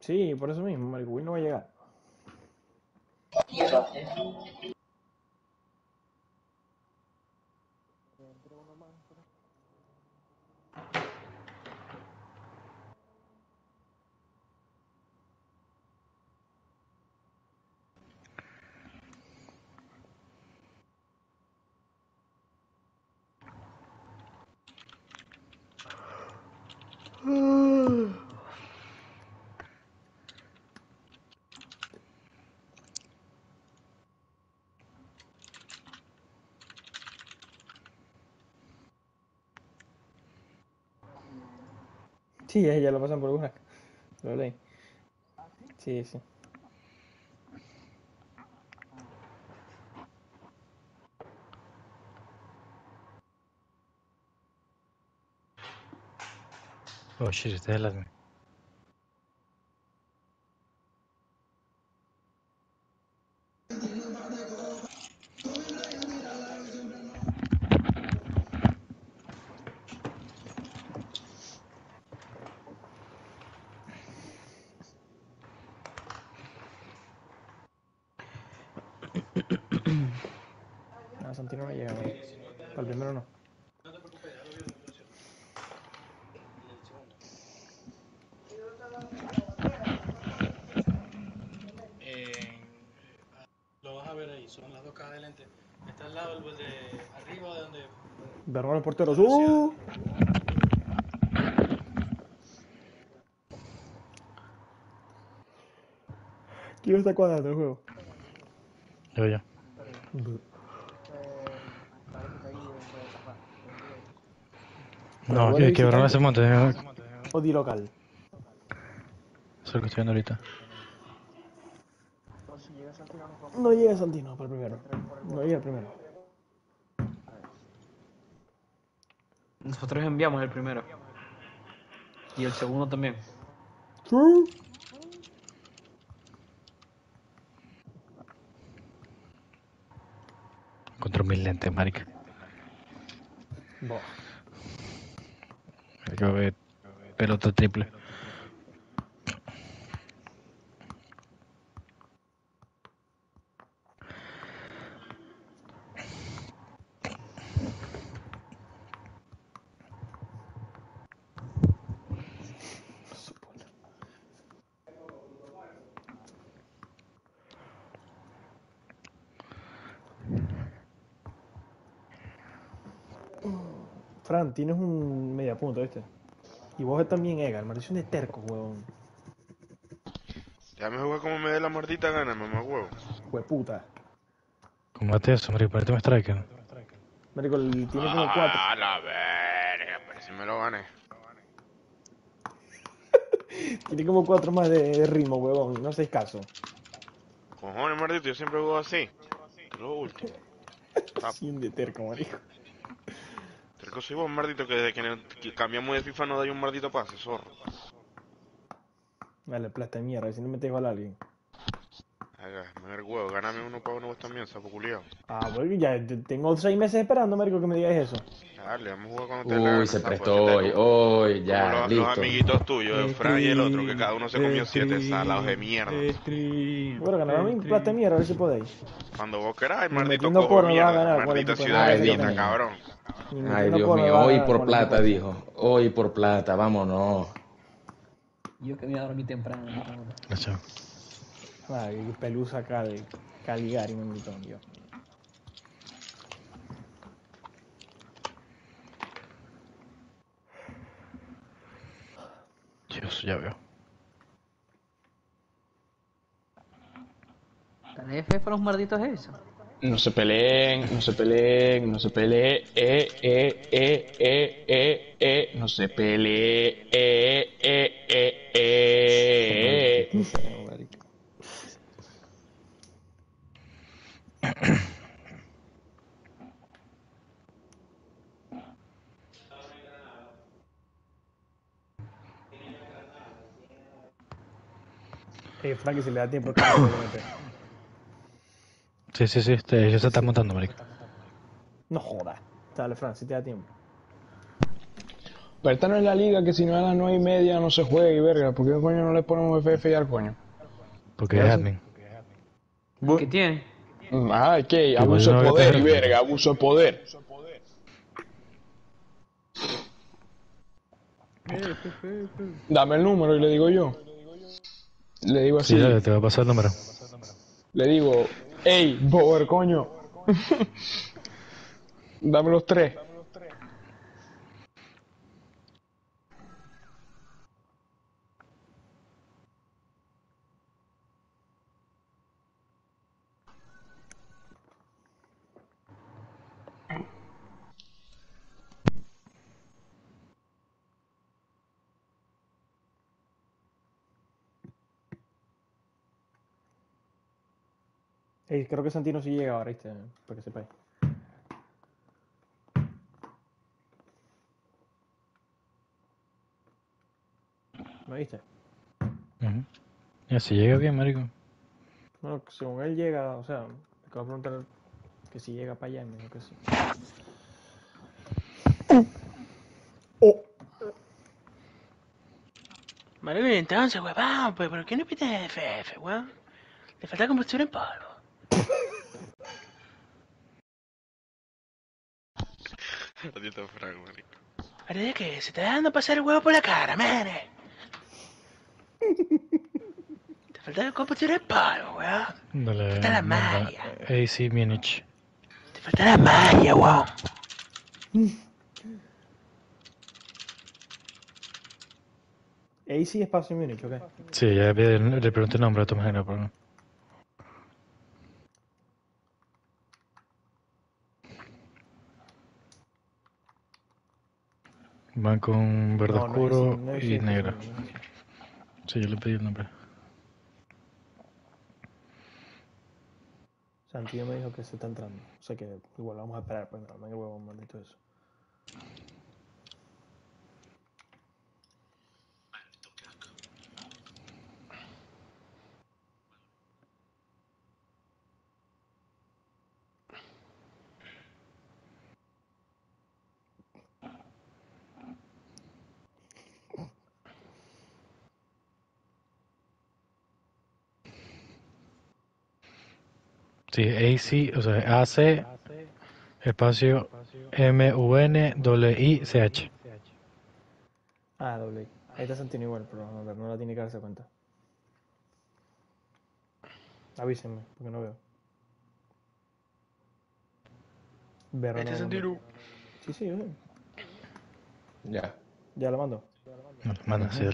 Sí, por eso mismo, marico, Will no va a llegar. Sí, ya lo pasan por una. Lo leí. Sí, sí. Oh shit, este es el admin. Ah, Santino no llega, marico. Para el primero no. Lo vas a ver ahí, son las dos cajas de lente. Está al lado de arriba de donde Bernal el portero. está la ciudad. ¿Quién está cuadrando el juego? Yo. Pero No, ¿tú eres que Bernal visitante se monte. Eso o di local? es lo que estoy viendo ahorita. No llega Santino para el primero. No llega el primero. Nosotros enviamos el primero. Y el segundo también. Sí. Encontré mis lentes, marica. Boh. Hay que ver pelota triple. Fran, tienes un mediapunta, ¿viste? Y vos también, Egar. Maldición de terco, huevón. Ya me jugué como me dé la maldita gana, mamá huevo. Hueputa. Combate eso, marico, ponete un striker. Marico, tiene como cuatro. Ah, la verga, pero si me lo gané. Tiene como cuatro más de ritmo, huevón. No seas caso. Cojones, maldito, yo siempre juego así. Lo último. Sapo. Sin de terco, marico. Terco soy vos, maldito, que desde que cambiamos de FIFA no da un maldito pase, zorro. Dale, plata de mierda. Si no metes gol a alguien. Haga, me da el huevo, gáname uno para uno vos también, sapo culiao. Ah, bueno, ya tengo 6 meses esperando, marico, que me digas eso. Dale, vamos a jugar cuando te dé la Uy, gana, se sapo. Es prestó que te hoy, hoy, como ya, los listo. amiguitos tuyos, el Fran y el otro, que cada uno se comió 7 salados de mierda. Bueno, ganame mi plata de mierda, a ver si podéis. Cuando vos queráis, Ni maldito metiendo cojo de por me vas a mierda, ganar, cuál maldita equipo de ciudad mierda Ay, que Dios bendita, tenés. mío. cabrón. Ni Ay, metiendo Dios por me mío, vas a hoy ganar por con el equipo plata, ese. dijo. Hoy por plata, vámonos. Yo que me iba a dormir temprano. Gracias. Ay, pelusa Caligari me invitó, Dios mío. Dios, ya veo. ¿Tan F para los malditos eso? No se peleen, no se peleen, no se peleen, no se peleen, Maldito sea, marico. Frankie, si le da tiempo, cambio el LMP. Sí, ya se está montando, marico. No jodas. Dale, Fran, si te da tiempo. Pero esta no es la liga que si no es a las 9:30 no se juega y verga. ¿Por qué coño no le ponemos FF al coño? Porque es admin. ¿Qué tiene? Ah, ¿qué? Que Abuso de bueno que poder te- y verga, abuso de poder. Dame el número y le digo yo. Le digo así. Sí, dale, te va a pasar el número. Le digo, ey, power, coño. Dame los 3. Ey, creo que Santino sí llega ahora, ¿viste? Para que sepáis. ¿Me viste? Ujú. Y así llega bien, marico. Bueno, según él llega, o sea, me acabo de preguntar que si llega para allá, y me dijo que sí. Oh. Marico, y entonces, huevón, pues, ¿por qué no pides FF, weón? Le falta combustible en polvo. Adiós, Frank, marico. ¿Parece que se está dejando pasar el huevo por la cara, mane? Te falta combustible en polvo, weón. Dale, Falta la manda magia. AC Munich. Te falta la magia, weón. AC Espacio Múnich, ¿ok? Sí, ya le pregunté el nombre a tu imagino, pero no. Van con verde No, no es oscuro AC, no es AC y Espacio negro. Múnich, no es AC. Sí, yo le pedí el nombre. Santino me dijo que se está entrando. O sea que igual vamos a esperar, pues no, venga el huevo, maldito eso. Sí, AC, o sea, AC, espacio MUNICH. Ah, doble I. Ahí está Santino igual, pero a ver, no la tiene que darse cuenta. Avísenme, porque no veo. Verlo Este no es lo un mando. tiro. Sí, sí, yo sé. Ya. Ya lo mando. No, manda, sí, dale.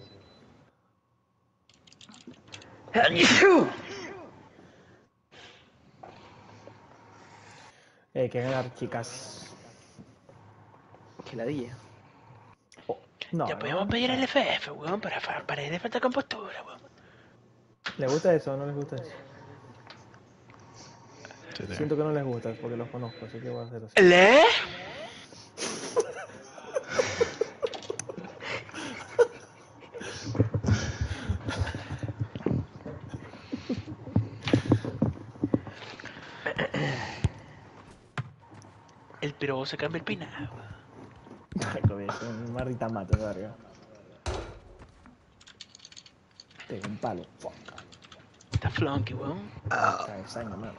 Que ganar, chicas. Que ladilla. Oh, no, Ya no. podemos pedir el FF, weón, para ir de falta compostura, weón. ¿Les gusta eso o no les gusta eso? Sí, sí. Siento que no les gusta porque los conozco, así que voy a hacer así. ¿Le? El pirobo se cambia el peinado. Es un maldita mate, verga. Tengo un palo. Fuck. Está flunky, weón. Cabezaña, man.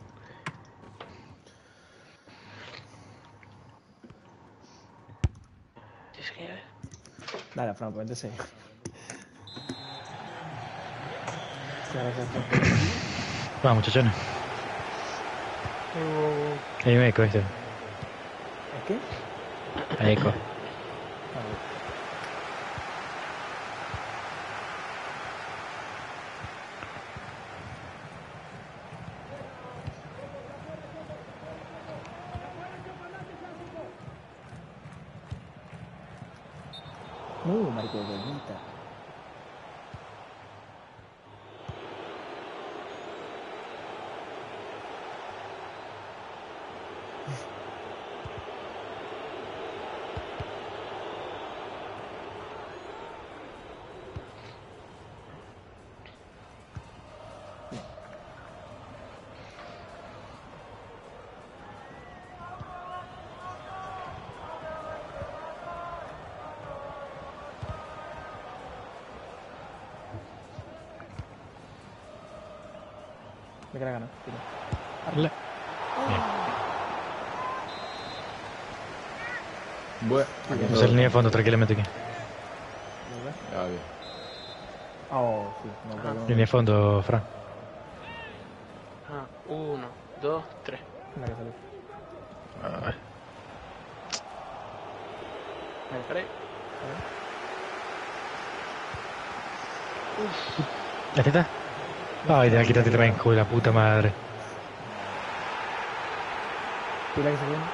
Es que... Dale, Fran, ponte serio. Vamos, muchachones. Ahí me eco, ¿viste? ¿Es qué? Ahí eco. A ver. Marico, bonita. Me queda ganas. Le- Bien. Bueno, aquí No sé línea de fondo, tranquilamente aquí. Ya, bien. Oh, sí. No, creo que no. Línea de fondo, Fran. Ah, 1, 2, 3. La que salió. Ay. Me disparé. ¿Ya está? Ay, ya, quítate también, hijo de la puta madre. Pila que se viene.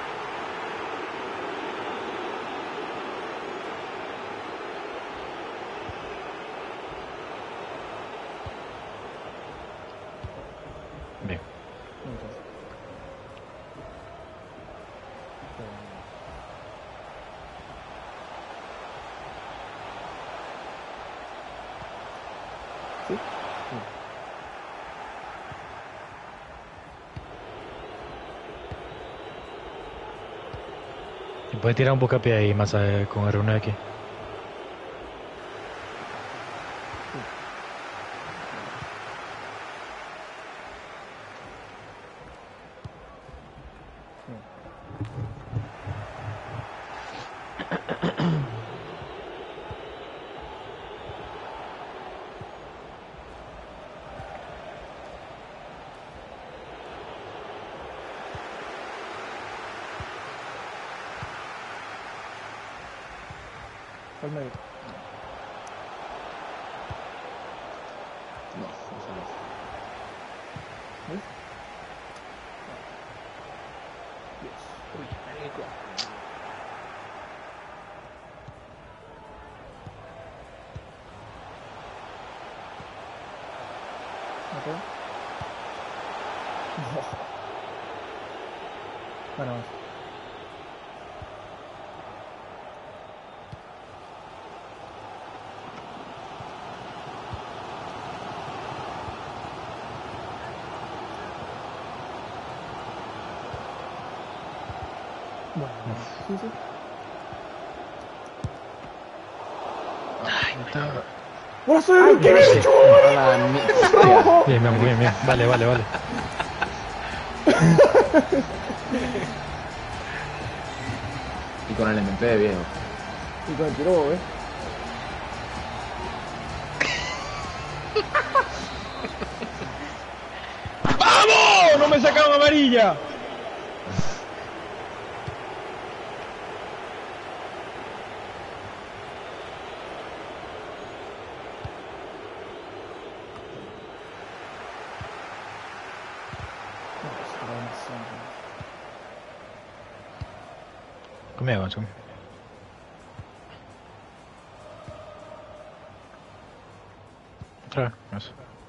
Bien. Entonces. ¿Sí? Sí. ¿Y puedes tirar un bocapié ahí más con R1 aquí? Al medio. No, eso no. ¿Ves? Uy, marico. ¿Ok? Bueno, vamos. Bueno, sí, sí. ¡Brazo de Ricky! A la mierda. Bien, bien, bien, bien. Vale, vale, vale. Y con el MP, viejo. Y con el tiro, ¿ves? ¡Vamos! ¡No me sacaron amarilla! Conmigo, conmigo. Otra vez, eso.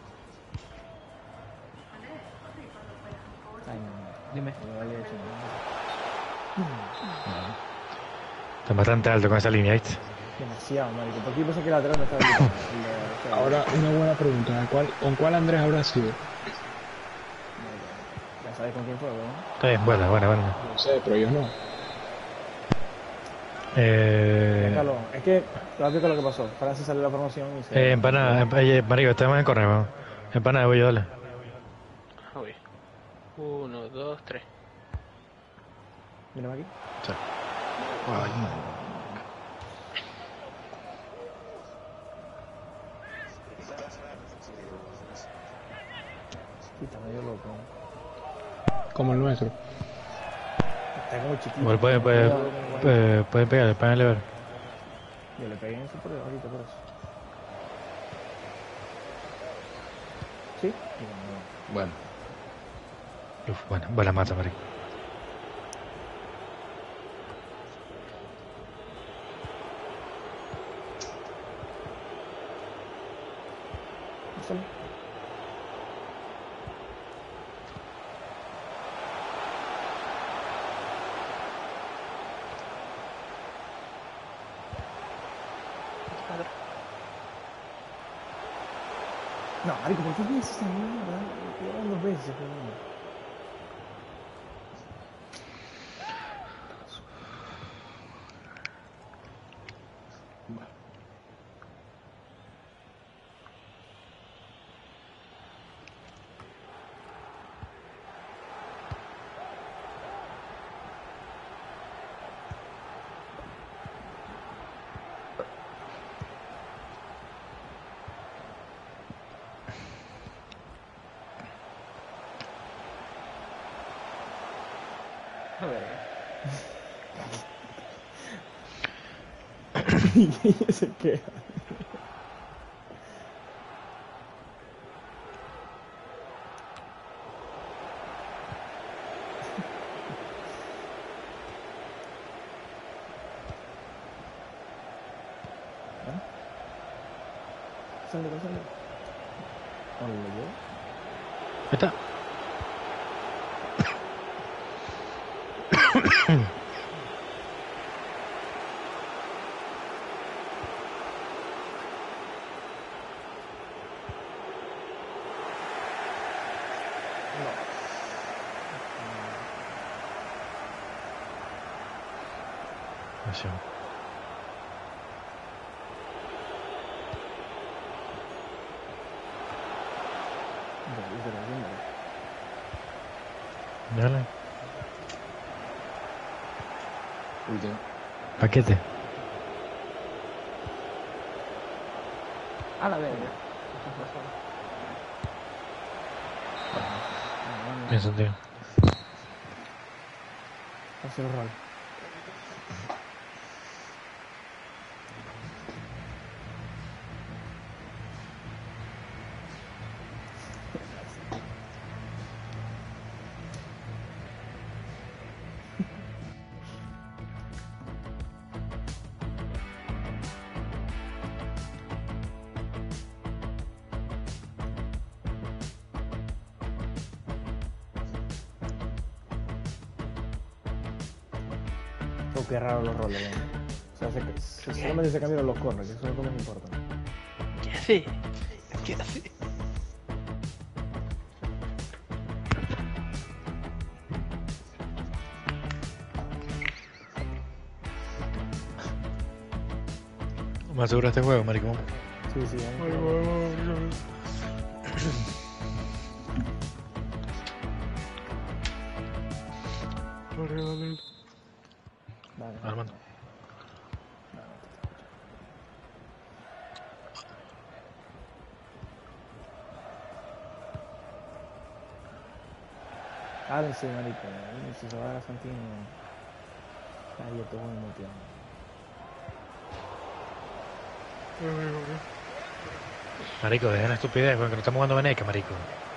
Ay, no. Dime. No había hecho nada. Está bastante alto con esa línea, ¿viste? Demasiado, marico. ¿Por qué pensé que el lateral no estaba gritando? Ahora, una buena pregunta. ¿Con cuál Andrés habrá sido? Ya sabes con quién fue, weón. Está bien, buena, buena, buena. No sé, pero ellos no. Carlos, es que te voy a explicar lo que pasó. Francia salió la promoción y se... Empanada, marico, estamos en corner, vamos. Empanada, voy yo, dale. Uy. 1, 2, 3. Mírame aquí. Ay, Sí, está medio loco. Como el nuestro. Está como chiquito. igual puede pegar, el panel ver. Yo le pegué en eso por ahorita, por eso. ¿Sí? Y Bueno, Uf, bueno, buena mata, marico. no sale. No, marico, ¿por qué me dices esa mierda? Me pegaron 2 veces, weón. Y se queja. Sale. ¿Dónde lo llevo? Ahí está. Así. Dale. Último. Paquete. A la verga. Bien sentido. Hacer rol. Oh, qué raro los roles, ¿no? O sea, solamente se cambiaron los corners, que eso es lo que más importa. ¿Qué hace? ¿Qué hace? ¿Más seguro este juego, maricón? Sí, Dale. Armando. Háganse, marico. Si se va a Santino. Ahí esto es muy motivado. Marico, dejen la estupidez, weón, que no estamos jugando Veneca, marico.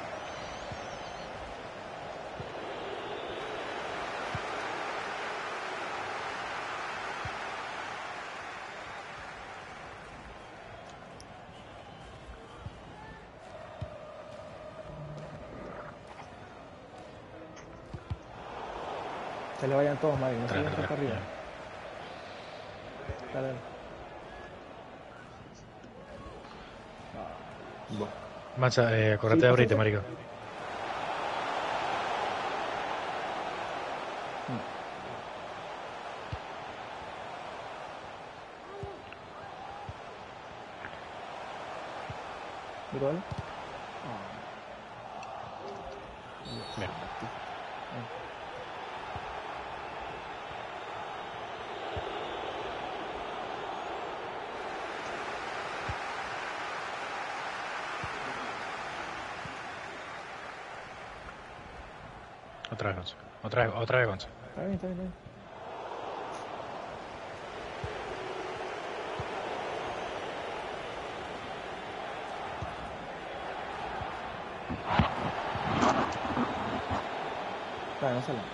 Se le vayan todos, marico. No se Tras, vayan tras, para arriba. Dale. Mancha, acordate Sí, de ahorita, pasa. marico. ¿Igual? Bien. Otra vez, Gonzo. Otra vez, Gonzo. Está bien. Dale, no sale.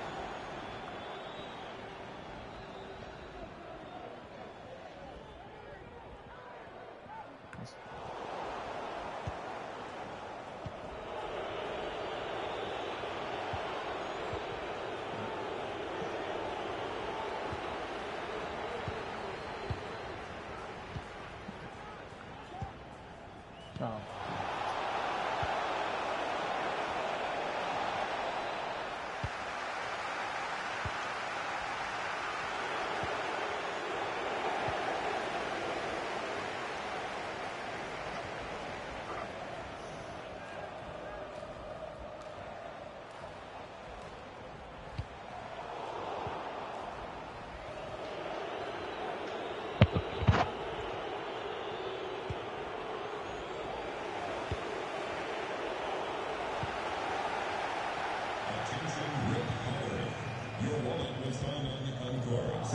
Eso. No.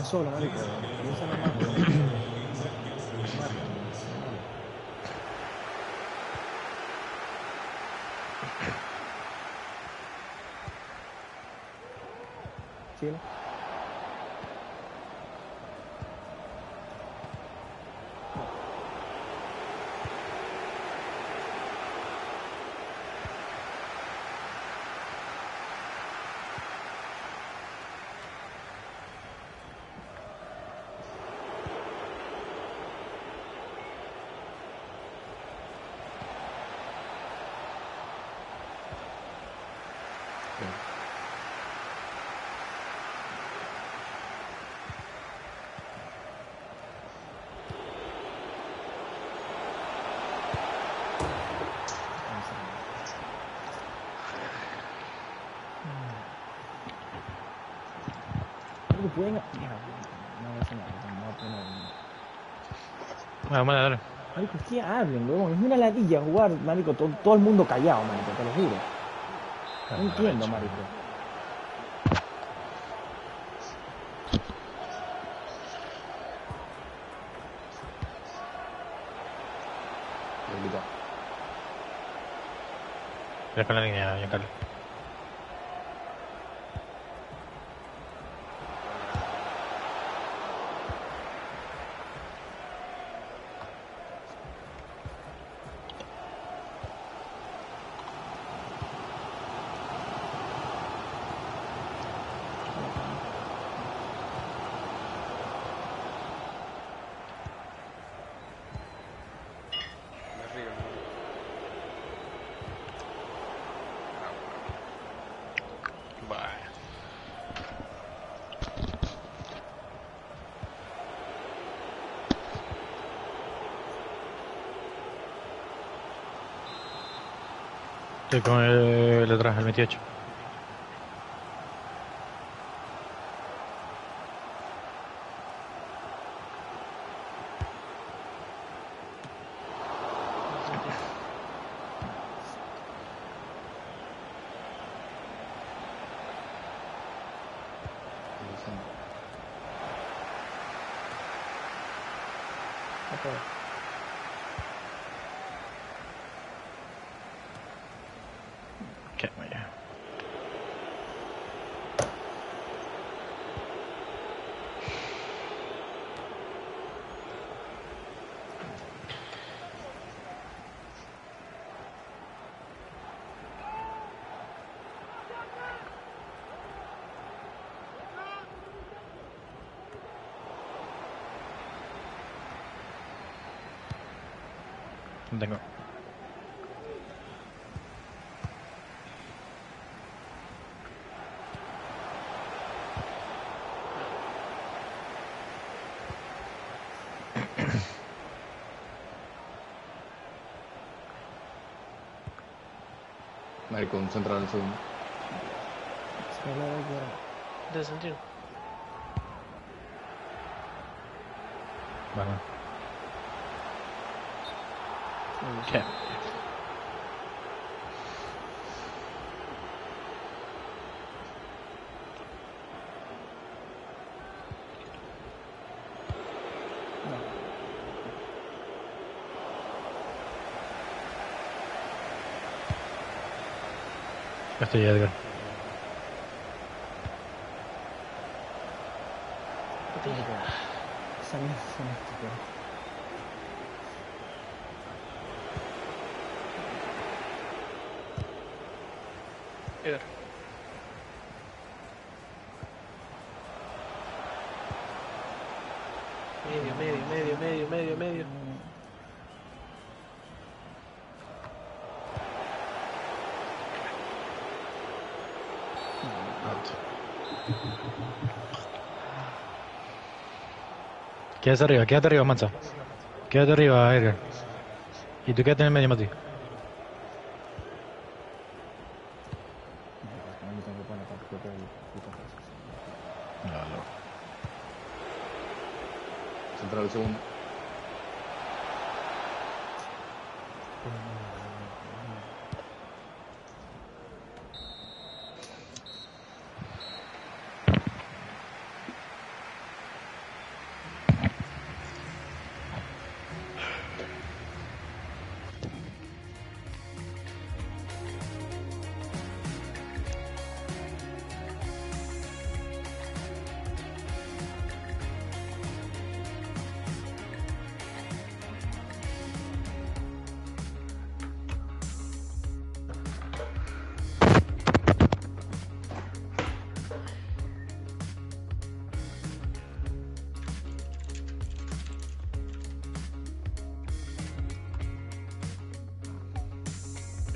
solo, marico. Piensa nomás, weón. Síguelo. Marico, pueden... No, eso no, no voy a poner... Vamos, dale. Marico, ¿qué hablen, weón? Es una ladilla jugar, marico, todo el mundo callado, marico, te lo juro. No entiendo, marico. Debilitado. Deja la línea, Giancarlo. Vaya. Estoy con el detrás, el 28. Qué vaya. No tengo. Marico, un central al segundo. Se la da que- De sentido. Bueno. ¿Qué? Estoy Edgar. Esa mierda es una estupidez. Edgar. Medio. Quédate arriba, Mansa. Quédate arriba, Edgar. Y tú quédate en el medio, Mati. No, yo tengo que poner tampoco el puto caso. Central al segundo.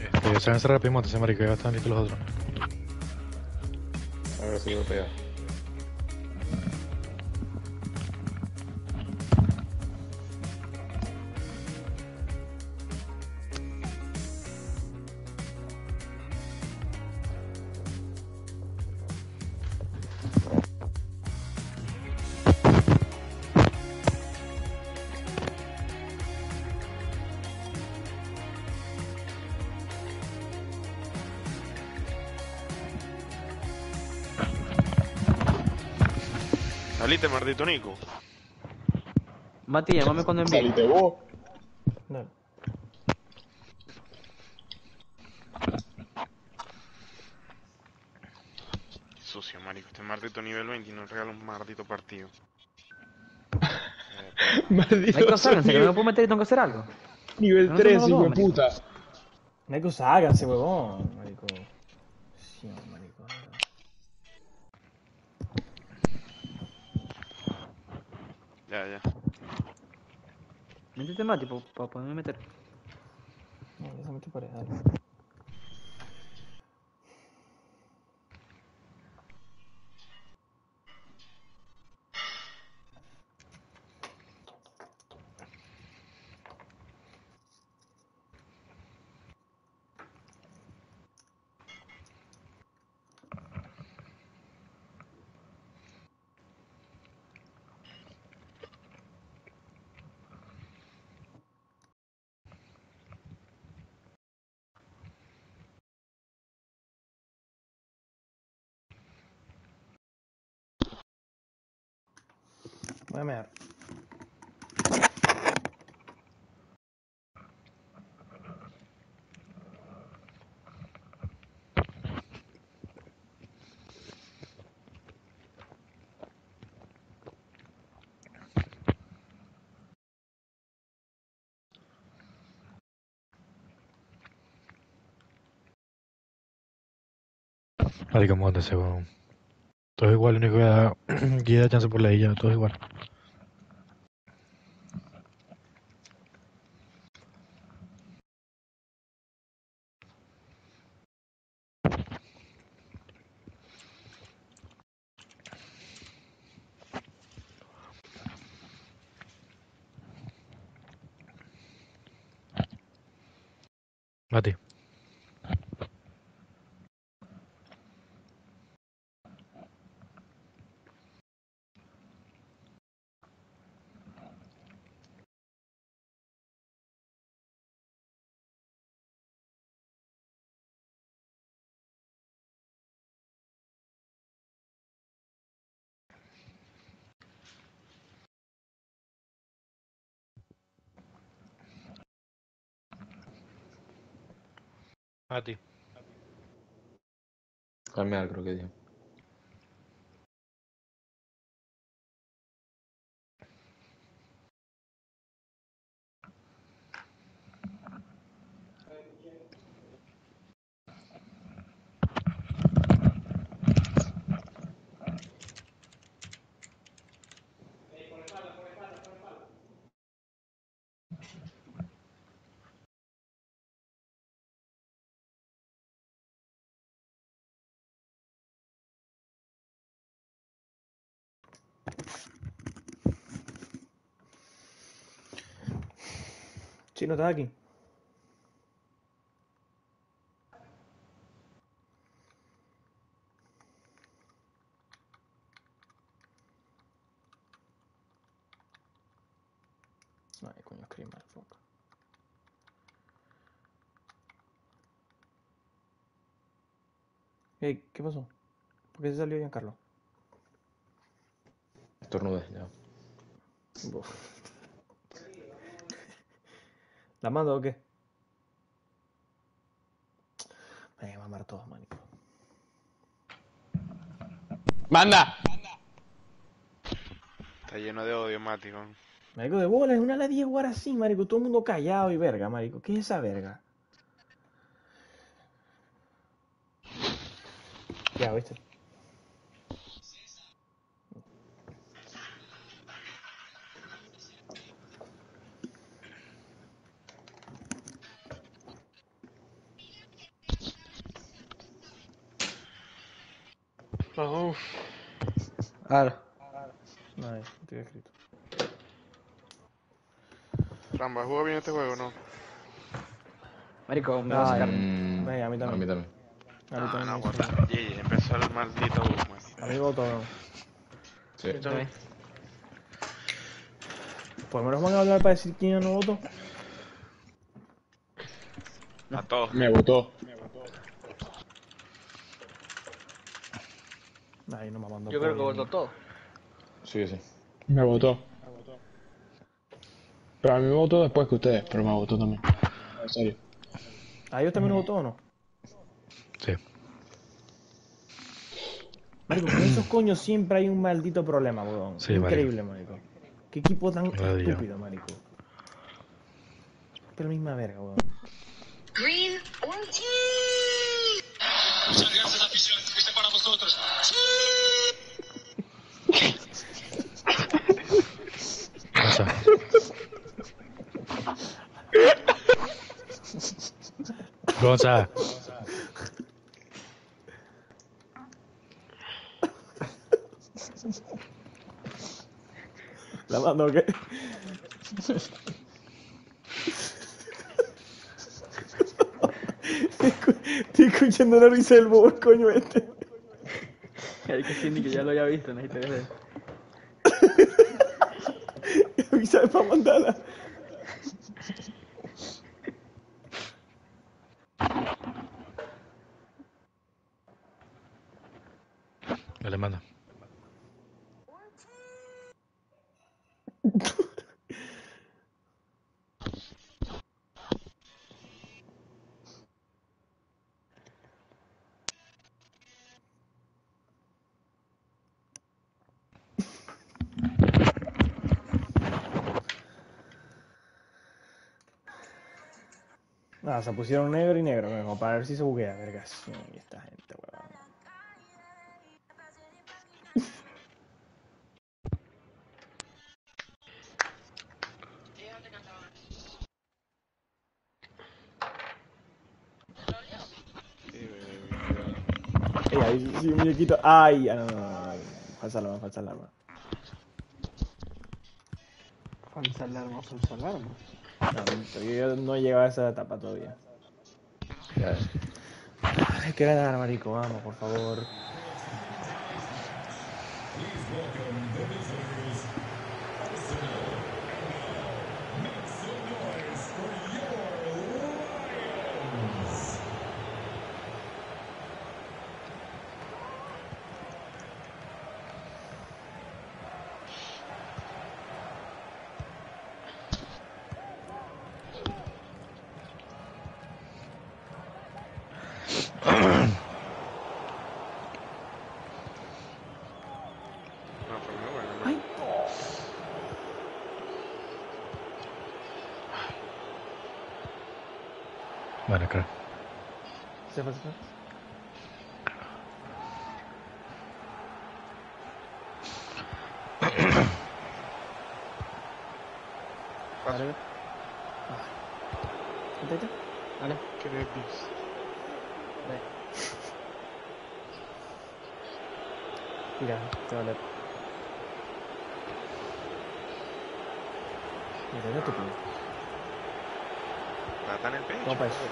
Se van a cerrar rápido, ese marico, ya están listos los otros. A ver si lo pega. Salite, maldito Nico. Mati, llámame cuando envíe. Salite vos. Dale. Qué sucio, marico. Este maldito nivel 20 y nos regala un maldito partido. Maldito Hay cosas, que no nivel, me puedo meter y tengo que hacer algo. nivel No, 3, no, hijo de marico. puta. Marico, háganse, huevón, marico. Sí, marico. Ya, ya. Métete, Mati, para poderme meter. No, ya se metió pared, dale. Voy a mear. Marico, móntese, weón. Todo es igual, lo único que da chance por la ya, todo es igual. Mati. Mati. Calmear, creo que dijo. Chino, ¿estás aquí? Ay, coño, escribe mal, fuck. Hey, ¿qué pasó? ¿Por qué se salió Giancarlo? Estornudes, ya. Buf. ¿La mando o qué? Me voy a mamar todos, manico. ¡Manda! Está lleno de odio, Mati, weón. Marico, de bola, es una ladilla jugar así, marico. Todo el mundo callado y verga, marico. ¿Qué es esa verga? Ya, ¿viste? Oh, Ahora. No, estoy escrito. Fran, ¿vas a jugar bien este juego o no? Marico, me va a sacar. A mí también. A mí también. A mí también No, me bota. hizo- Y empezó el maldito bug, man. A mí me votó, no. Sí. yo también. Por lo menos van a hablar para decir quién no votó. A todos. Me votó. Ahí no me mandó. Yo creo que pollo, votó ni- todo. Sí, sí. Me votó. Pero a mí me votó después que ustedes, pero me votó también. En serio. ¿A ellos también no votó o no? Sí. Marico, con esos coños siempre hay un maldito problema, weón. Sí, Increíble, marico. Qué equipo tan Ladilla. estúpido, marico. Siempre la misma verga, weón. Green or Pasa. Gonza. La mando, ¿qué? Estoy escuchando la risa del bobo, coño este. Hay que Cindy, que ya lo había visto en la historia de. Avisa para mandarla. Dale, manda. Nada, se pusieron negro y negro, como para ver si se buguea, vergas. Y esta gente, weón. Ahí sí, un muñequito. Ay, no, no, no. Falsa alarma, falsa alarma. Falsa alarma, falsa alarma. No, porque yo no he llegado a esa etapa todavía. Ya. Hay que ganar, marico, vamos, por favor. No, fue muy bueno. ¿no? Ay, Bueno, creo. se fue, se fue. Paso. Vale. Ahí está. Vale. Qué nervios. Mira, te vale. Mira, no te pido. Plata en el pecho. Toma eso.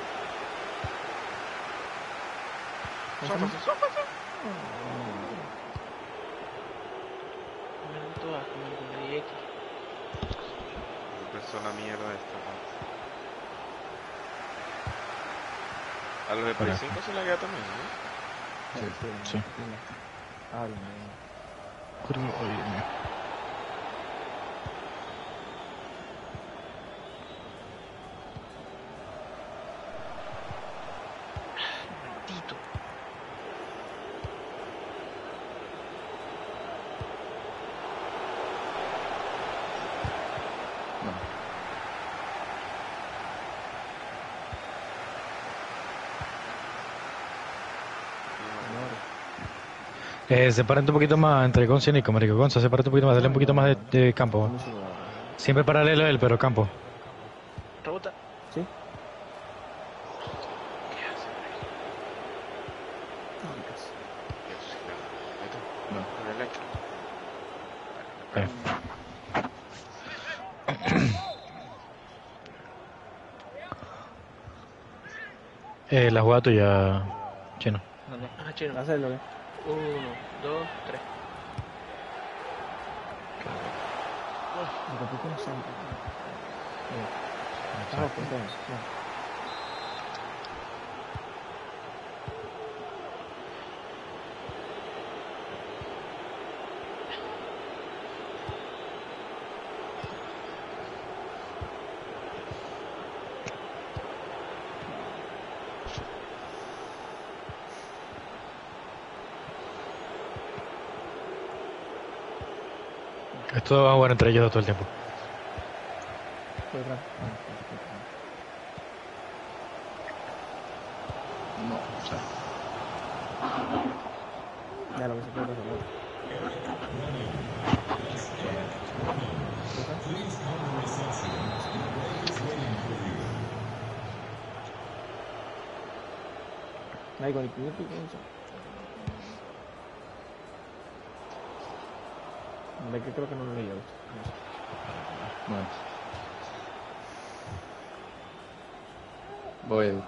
Sófase, sófase. Me gustó bajo, me X. Empezó la mierda esta, man. A los de Play 5 se la queda también, ¿no? Sí. Ah, bien, bien. Creo, oye, mío. Maldito. Sepárate un poquito más entre Gonza y Nico, marico. Gonza, sepárate un poquito más, dale un poquito más de campo. Dame un segundo. Siempre paralelo a él, pero campo. Rebota. ¿Sí? ¿Qué hace? Dios, No. Con el extra. La jugada tuya, Chino. Ah, chino. Hacerlo, ¿qué? 1, 2, 3. Lo que tú tienes siempre. Mira. Ah, pues, no. Esto va a jugar entre ellos dos todo el tiempo. Por detrás. No, o sea. Ya lo que se puede resolver. No hay con el primer pico. Ve que creo que no lo leí esto. Bueno. Voy.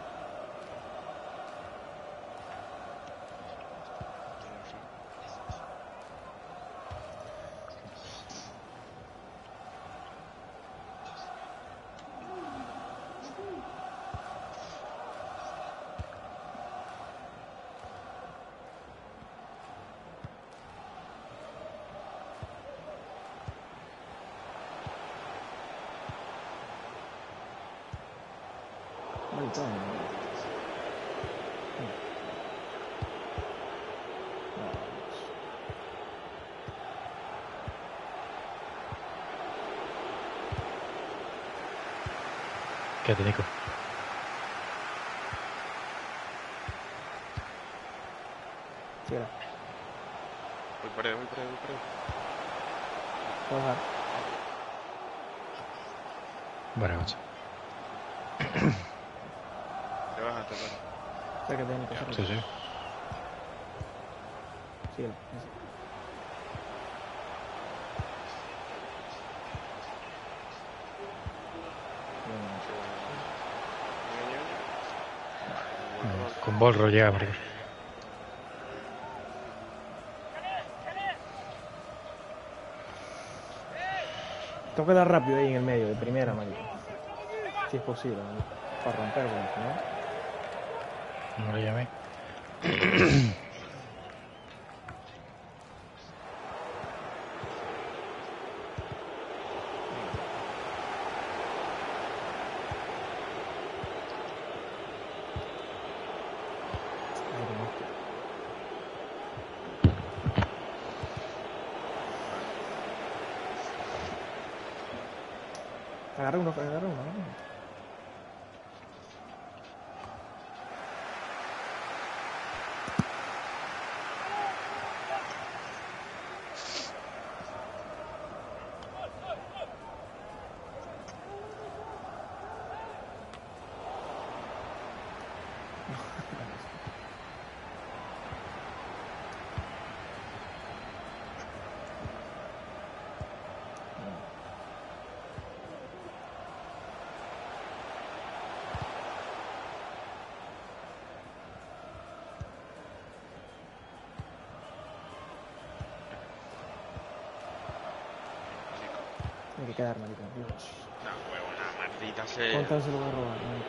Quédate, Nico. Síguela. Voy para allá, voy para allá, voy para allá. Puedo dejar. Vale, macho. Te vas hasta acá. Acércate, Nico, acércate. Sí, sí. Síguela. Con Bolro llega, marico. Tengo que dar rápido ahí en el medio, de primera, marico. Si es posible, marico. Para romper, ¿no? No le llamé. Agarra uno, agarra uno. Hay que quedar, marico. Dios. No, huevona, maldita sea. ¿Cuántas veces lo voy a robar, marico?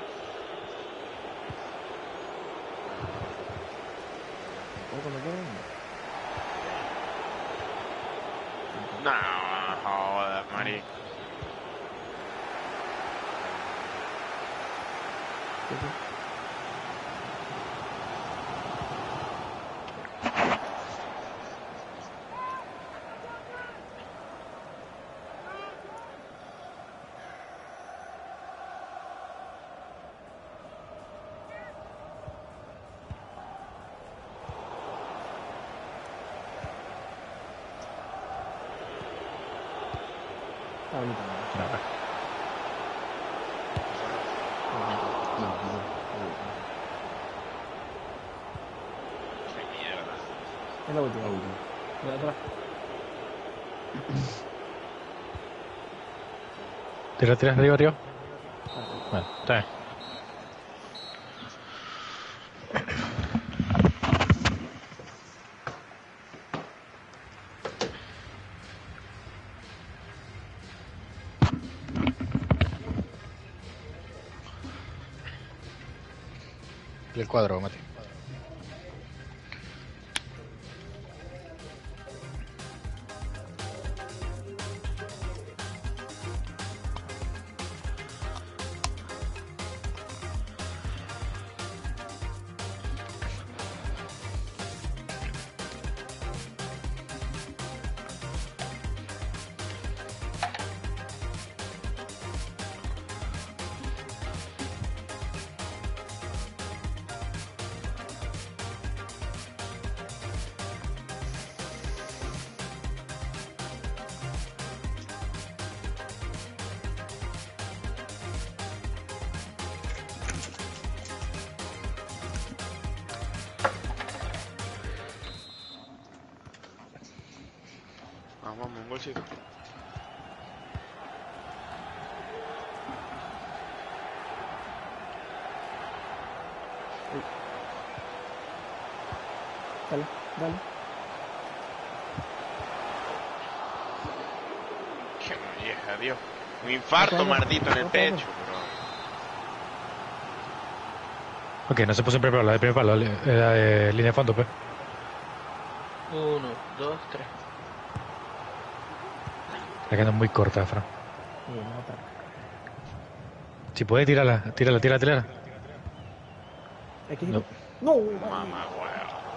¿Puedo cometer uno? No, jodas, marico. Sí, sí. Está bonito, marico. Qué mierda. Es la última. De atrás. Tira, arriba, arriba. Bueno, está bien. Y el cuadro, Mati. Vamos, un golcito. Dale, dale. Qué molleja, Dios. Un infarto, maldito, en el pecho, bro. Ok, no se puso en primer palo, la de primer palo, la de línea de fondo, pues. 1, 2, 3. La queda muy corta, Fran. Bien, otra. Si puedes, tírala. Aquí. No. No, Mamá, weón.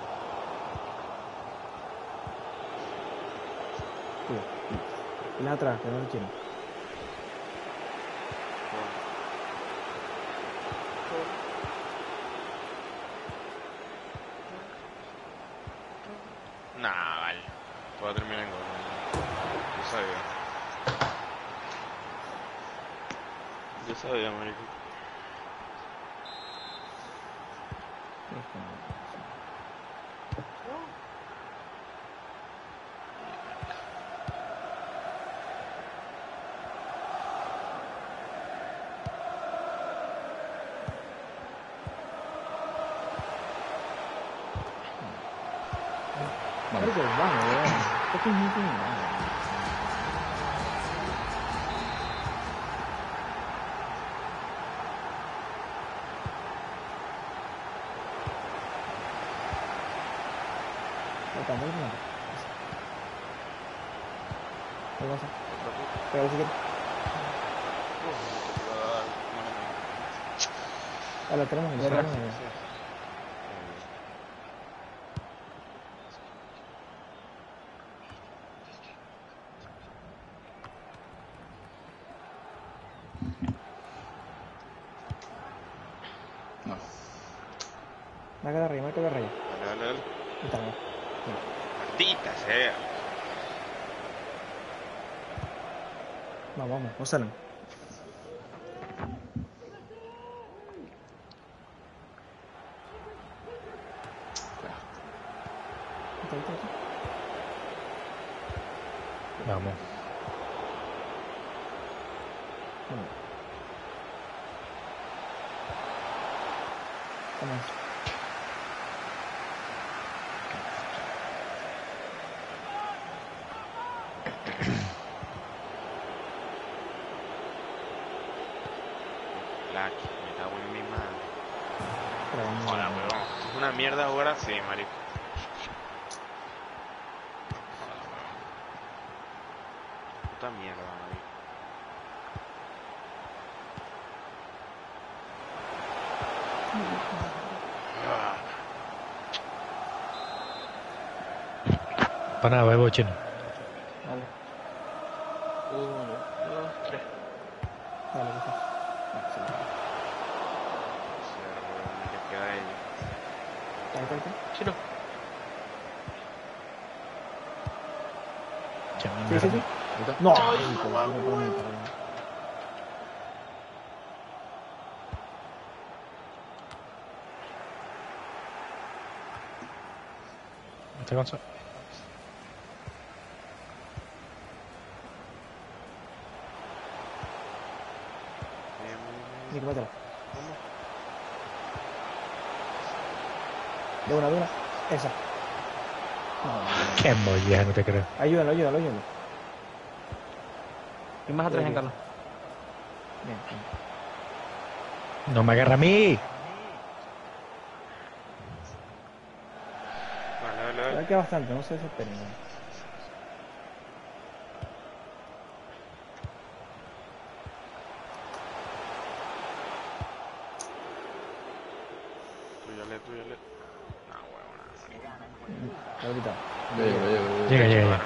y la atrás, que no lo quiero. Nah, vale. Puedo terminar en gol. Yo sabía. Yo sabía, marico. Marico, vamos, weón. ¿Qué te dices? ¿Qué pasa? Pégale si quieres. Ah, lo tenemos ahí, lo tenemos ahí. No. Marca de arriba, marca de arriba. Dale, dale. Ahí está, mira. Maldita sea. Vamos, gózalo. Ahí está. Vamos. Vamos. Black, me cago en mi madre. Pero vamos. Hola, weón. Es una mierda jugar así, marico. Hola, weón. Puta mierda, marico. Ah, Para nada, va chino. Dale, 1, 2, 3. dale, que está. ser, weón, le queda a ellos. Ahí está. Chino. Sí. No, marico, no puedo meter. ¿Está Gonzalo? Marico, métela. De una. Esa. No. Qué molleja, no te creo. Ayúdalo. Y más atrás, Giancarlo. Bien. No me agarra a mí. Dale. Ya queda bastante, no se desesperen. ¿No? Tuyale. No, huevona. Ahorita. Llega. La.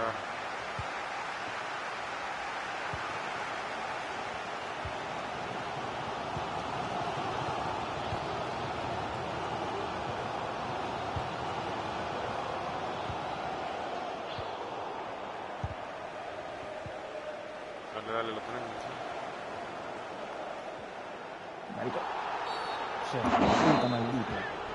Dale, lo tenemos. Marico. Puta maldita.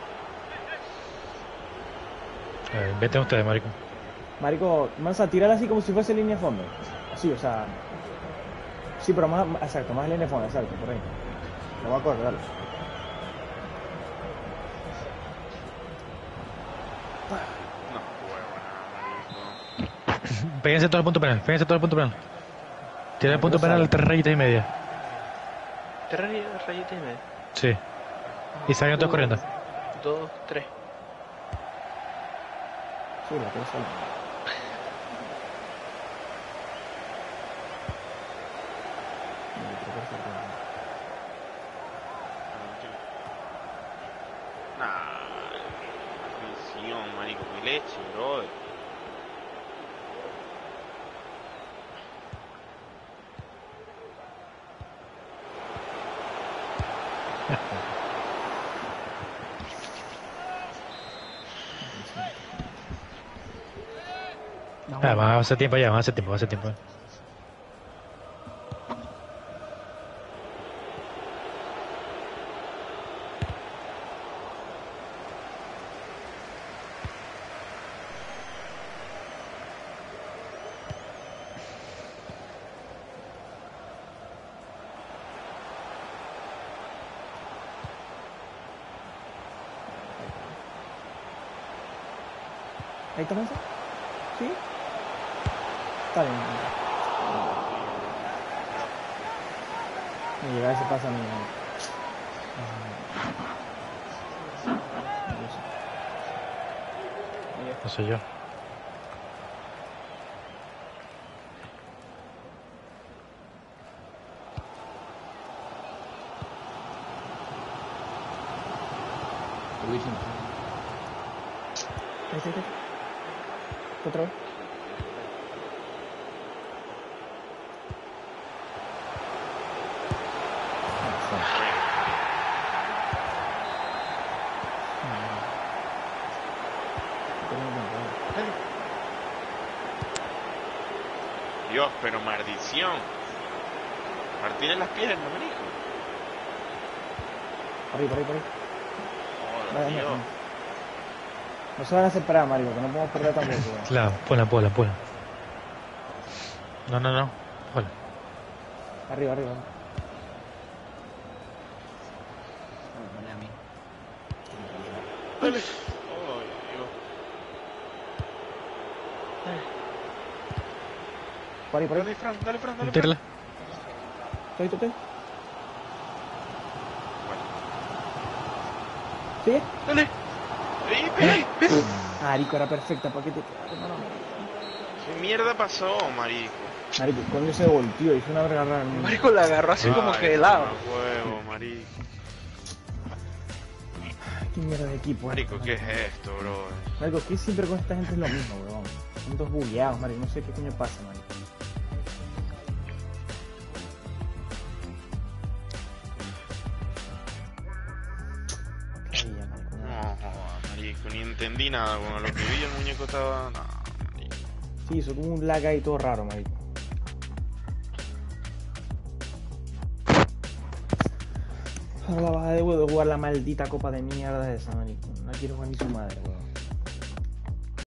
Vete ustedes, marico. Marico, Mansa, tírala así como si fuese línea de fondo. Así, o sea. Sí, pero más, exacto, más línea de fondo, exacto, por ahí. Lo voy a correr, dale. No, huevona, marico. Péguense todo el punto penal. Tira el punto penal 3 rayitas y media. 3 rayitas y media. Sí. Y salgan todos corriendo. 2, 3. Sí, la quiero salir. Misión, marico, mi leche, brother. Vamos a hacer tiempo ya, vamos a hacer tiempo. ¿Ahí está Mansa? ¿Sí? Está bien. Me llega ese pasa a mí. No sé yo. Ahí. Otra vez. Dios, pero maldición. Martín en las piernas, marico. Por ahí. Joder, Vaya, Dios. no se van a separar, marico, que no podemos perder tampoco. Claro, ponla. No. Ponla. Arriba. Dale. Oh, Dios. Por ahí. Dale, Fran. Tírala. Estoy. Bueno, ¿Sigue? dale. ¡Ey! Marico, era perfecta, ¿para qué te ¿Qué mierda pasó, marico? Marico, coño se volteó, hizo una verga rara. Marico la agarró así como Ay, que de lado. huevo, marico. Qué mierda de equipo. Marico, ¿qué es esto, bro? Marico, que siempre con esta gente es lo mismo, weón. Son todos bugueados, marico, no sé qué coño pasa, marico. No, marico, ni entendí nada. Cuando lo que vi el muñeco estaba... No, marico. Sí, hizo como un lag ahí todo raro, marico. Ahora la baja de jugar la maldita copa de mierda esa, marico. No quiero jugar ni su madre, weón.